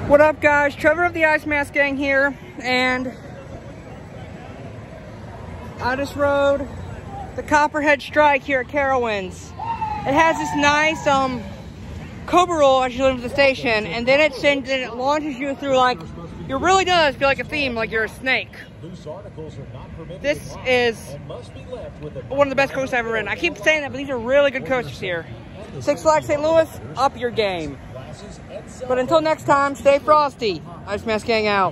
What up, guys? Trevor of the Ice Mask Gang here, and I just rode the Copperhead Strike here at Carowinds. It has this nice Cobra roll as you leave the station, and then it launches you through, like, it really does feel like a theme, like you're a snake. This is one of the best coasters I've ever ridden. I keep saying that, but these are really good coasters here. Six Flags St. Louis, up your game. But until next time, stay frosty. Ice Mask Gang out.